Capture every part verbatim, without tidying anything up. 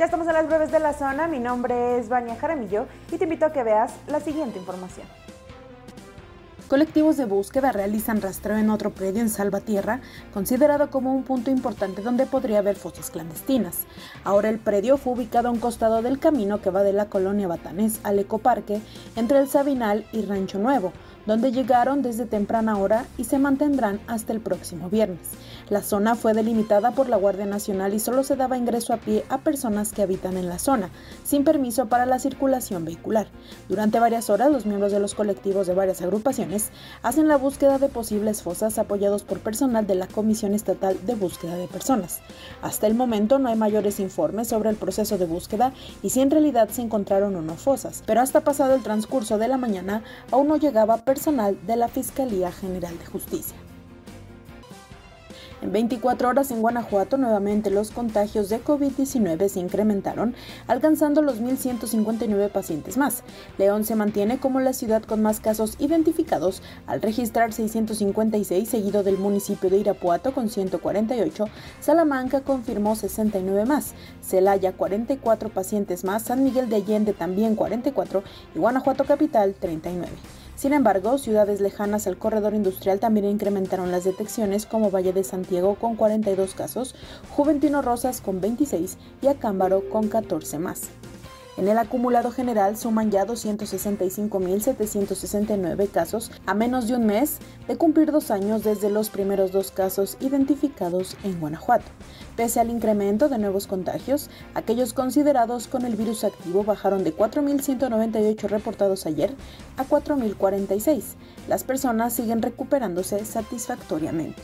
Ya estamos en las breves de la zona, mi nombre es Vania Jaramillo y te invito a que veas la siguiente información. Colectivos de búsqueda realizan rastreo en otro predio en Salvatierra, considerado como un punto importante donde podría haber fosas clandestinas. Ahora el predio fue ubicado a un costado del camino que va de la colonia Batanés al Ecoparque, entre el Sabinal y Rancho Nuevo, donde llegaron desde temprana hora y se mantendrán hasta el próximo viernes. La zona fue delimitada por la Guardia Nacional y solo se daba ingreso a pie a personas que habitan en la zona, sin permiso para la circulación vehicular. Durante varias horas, los miembros de los colectivos de varias agrupaciones hacen la búsqueda de posibles fosas apoyados por personal de la Comisión Estatal de Búsqueda de Personas. Hasta el momento no hay mayores informes sobre el proceso de búsqueda y si en realidad se encontraron o no fosas, pero hasta pasado el transcurso de la mañana aún no llegaba personal de la Fiscalía General de Justicia. En veinticuatro horas en Guanajuato, nuevamente los contagios de COVID diecinueve se incrementaron, alcanzando los mil ciento cincuenta y nueve pacientes más. León se mantiene como la ciudad con más casos identificados, al registrar seiscientos cincuenta y seis, seguido del municipio de Irapuato con ciento cuarenta y ocho, Salamanca confirmó sesenta y nueve más, Celaya cuarenta y cuatro pacientes más, San Miguel de Allende también cuarenta y cuatro y Guanajuato Capital treinta y nueve. Sin embargo, ciudades lejanas al corredor industrial también incrementaron las detecciones, como Valle de Santiago con cuarenta y dos casos, Juventino Rosas con veintiséis y Acámbaro con catorce más. En el acumulado general suman ya doscientos sesenta y cinco mil setecientos sesenta y nueve casos a menos de un mes de cumplir dos años desde los primeros dos casos identificados en Guanajuato. Pese al incremento de nuevos contagios, aquellos considerados con el virus activo bajaron de cuatro mil ciento noventa y ocho reportados ayer a cuatro mil cuarenta y seis. Las personas siguen recuperándose satisfactoriamente.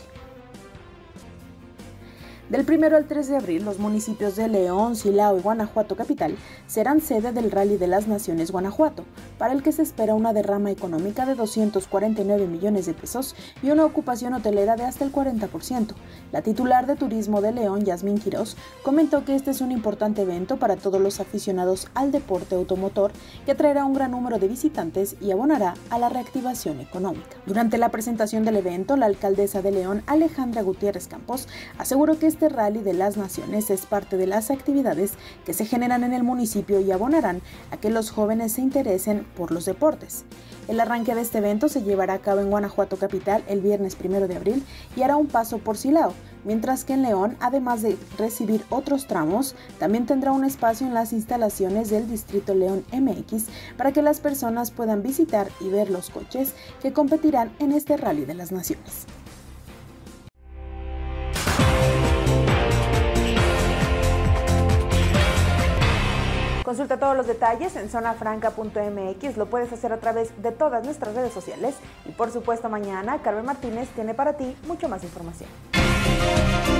Del primero al tres de abril, los municipios de León, Silao y Guanajuato Capital serán sede del Rally de las Naciones Guanajuato, para el que se espera una derrama económica de doscientos cuarenta y nueve millones de pesos y una ocupación hotelera de hasta el cuarenta por ciento. La titular de Turismo de León, Yasmín Quirós, comentó que este es un importante evento para todos los aficionados al deporte automotor, que atraerá un gran número de visitantes y abonará a la reactivación económica. Durante la presentación del evento, la alcaldesa de León, Alejandra Gutiérrez Campos, aseguró que este Este Rally de las Naciones es parte de las actividades que se generan en el municipio y abonarán a que los jóvenes se interesen por los deportes. El arranque de este evento se llevará a cabo en Guanajuato Capital el viernes primero de abril y hará un paso por Silao, mientras que en León, además de recibir otros tramos, también tendrá un espacio en las instalaciones del Distrito León M X para que las personas puedan visitar y ver los coches que competirán en este Rally de las Naciones. Consulta todos los detalles en zona franca punto m x, lo puedes hacer a través de todas nuestras redes sociales y por supuesto mañana Carmen Martínez tiene para ti mucho más información.